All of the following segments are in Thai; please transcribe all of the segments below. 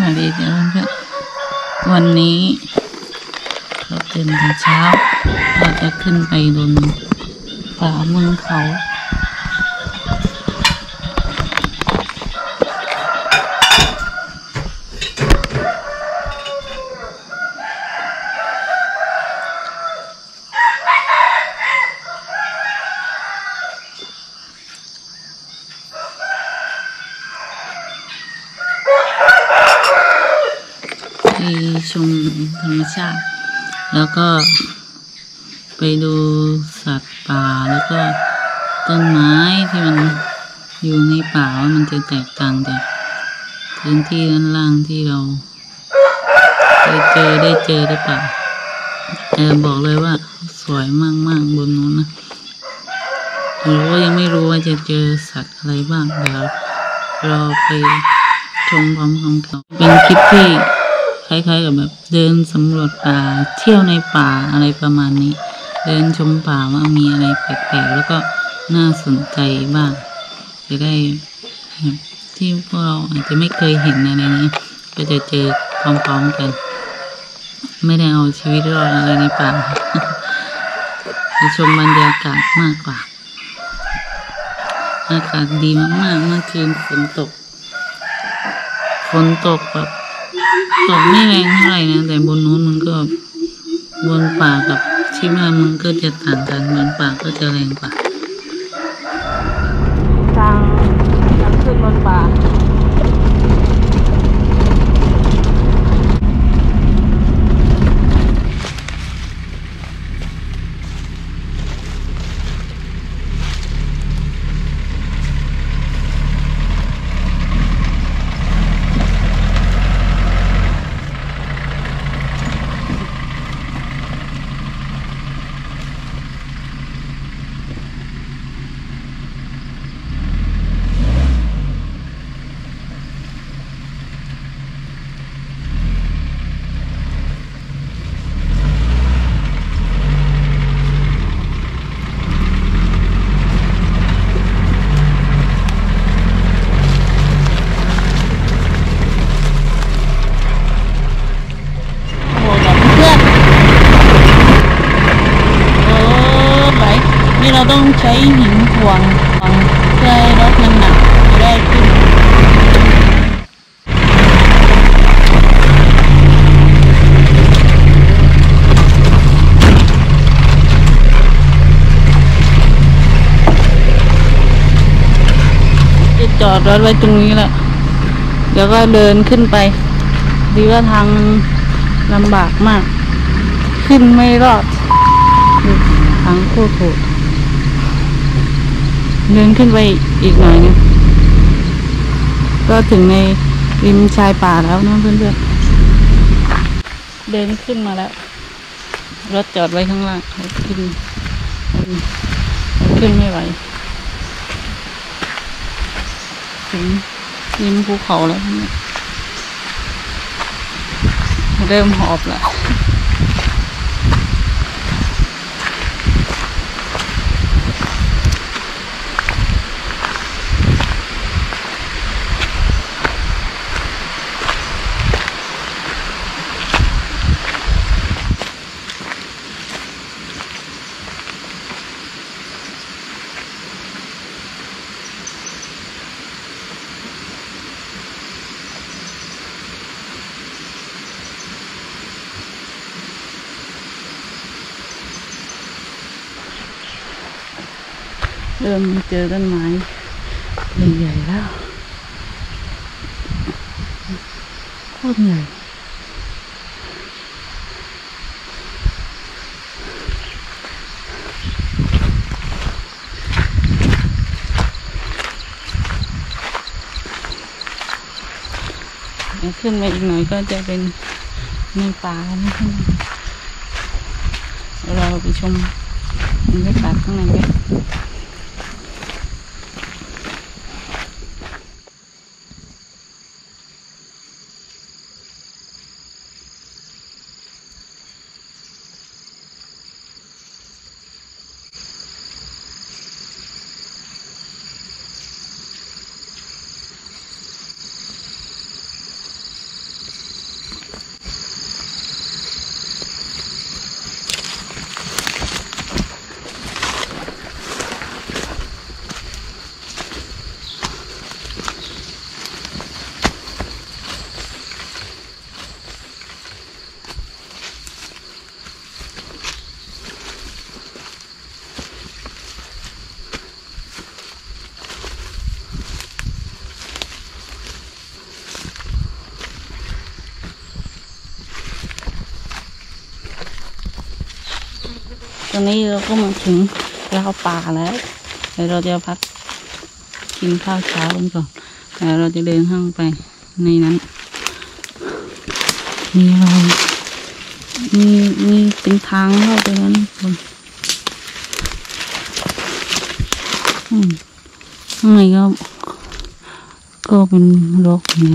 ดีเพื่อนวันนี้เราตื่นแต่เช้าเราจะขึ้นไปบนป่าเมืองเขาชมธรรมชาติแล้วก็ไปดูสัตว์ป่าแล้วก็ต้นไม้ที่มันอยู่ในป่าว่ามันจะแตกต่างจากพื้นที่ด้านล่างที่เราได้เจอหรือเปล่าบอกเลยว่าสวยมากๆบนนู้นนะยังไม่รู้ว่าจะเจอสัตว์อะไรบ้างเดี๋ยวเราไปชมพร้อมๆกันเป็นคลิปที่คล้ายๆกับแบบเดินสำรวจป่าเที่ยวในป่าอะไรประมาณนี้เดินชมป่าว่ามีอะไรแปลกๆแล้วก็น่าสนใจบ้างจะได้ที่พวกเราอาจจะไม่เคยเห็นอะไรนี้ก็จะเจอพร้อมๆกันไม่ได้เอาชีวิตรอดอะไรในป่าไปชมบรรยากาศมากกว่าอากาศดีมากๆเมื่อคืนฝนตกแบบตกไม่แรงเท่าไหร่นะแต่บนนู้นมันก็บนป่ากับที่มามันก็จะต่างกันบนป่าก็จะแรงกว่าทางขึ้นบนป่าเราต้องใช้หินถ่วงเพื่อให้รถมันหนักจะได้ขึ้นจะจอดรถไว้ตรงนี้แหละเดี๋ยวก็เดินขึ้นไปดีว่าทางลำบากมากขึ้นไม่รอดทางโคตรโหดเดินขึ้นไปอีกหน่อยนึงก็ถึงในริมชายป่าแล้วนะเพื่อนๆเดินขึ้นมาแล้วรถจอดไว้ข้างล่างขึ้นไม่ไหวถึงริมภูเขาแล้วเริ่มหอบแล้วเริ่มเจอต้นไม้ใหญ่ๆแล้วโคตรใหญ่ขึ้นไปอีกหน่อยก็จะเป็นในป่านะเราไปชมบรรยากาศข้างในกันอนนี้เราก็มาถึงราวป่าแล้วเดี๋ยวเราจะพักกินข้าวเช้ากันก่อนแล้วเราจะเดินข้างไปในนั้นมีเรามีเป็นทางเข้าไปนั้นคนข้างในก็เป็นรกเนี่ย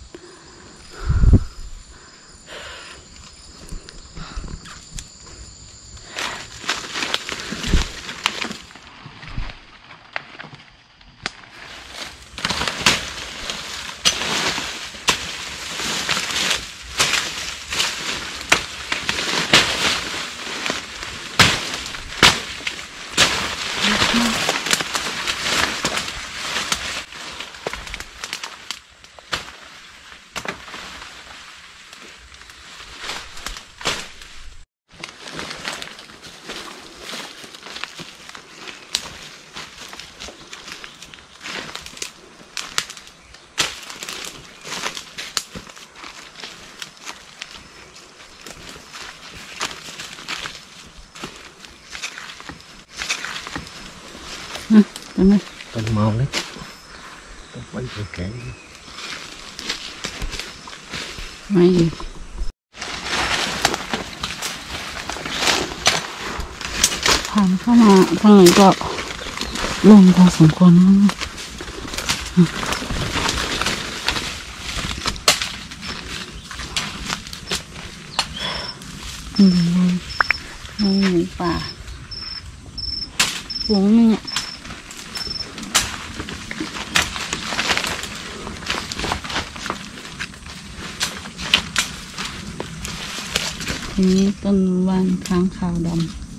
ต้นเมาเลยต้นไม้แข็งไม่ผ่านเข้ามาทางไหนก็ลงพอสมควรนะไม่หมูป่าฝูงนึงทีนี้ต้นว่านค้างคาวดำ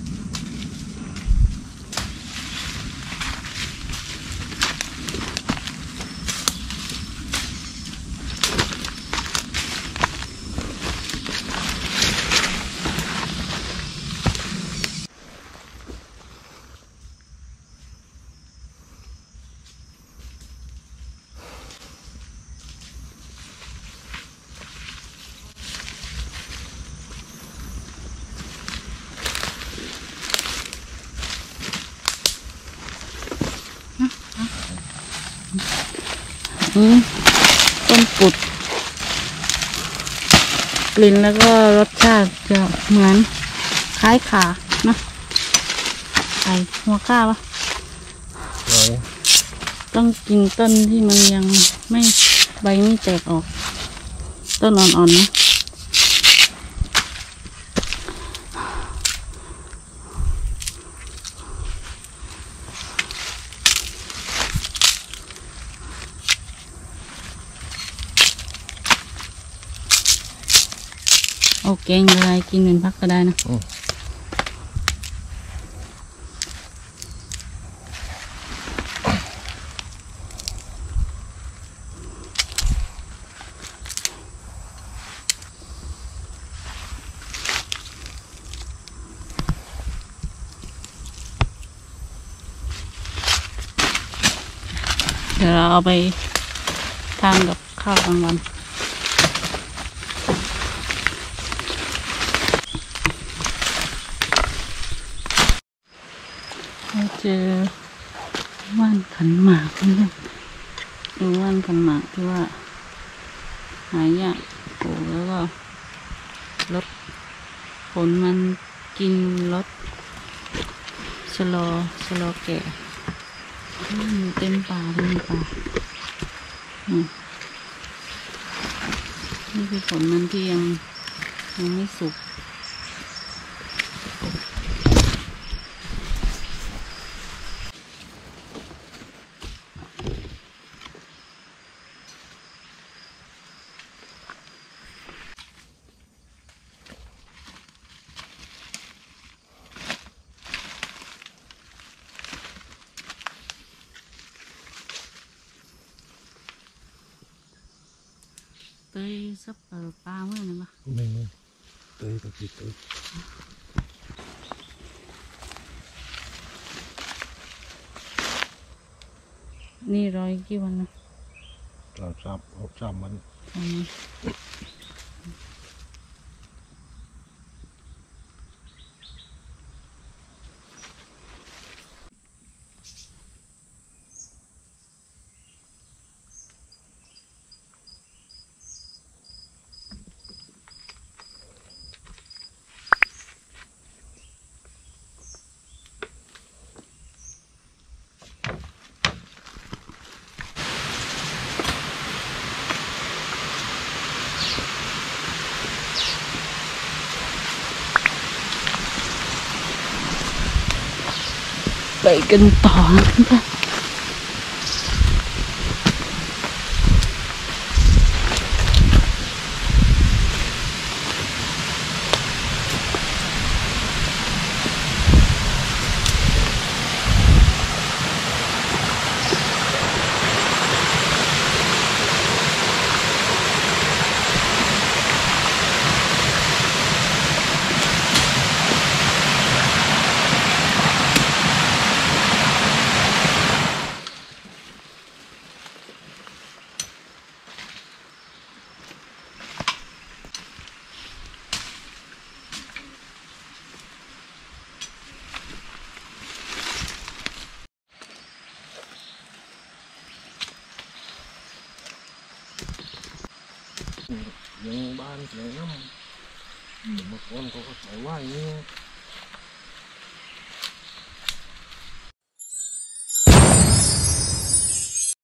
ต้นปุดกลิ่นแล้วก็รสชาติจะเหมือนคล้ายขานะไข่หัวข้าวะต้องกินต้นที่มันยังไม่ใบไม่แตกออกต้นอ่อนๆนะโอเคงอะไรกินเป็นพักก็ได้นะเดี๋ยวเราเอาไปทานกับข้าวกลางวันเจอว่านขันหมากนี่ดูว่านขันหมากที่ว่าหายากปลูกแล้วก็ลดผลมันกินลดชะลอแก่เต็มป่านี่คือผลมันที่ยังไม่สุกเตยซับปลาเมื่อไหร่ปะไม่เตยกับพี่เตยนี่ร้อยกี่วันนะ 3 วันไปกันต่อนะคะยังบ้านเสียงน้ำบางคนเขาก็ใส่ว่าอย่างนี้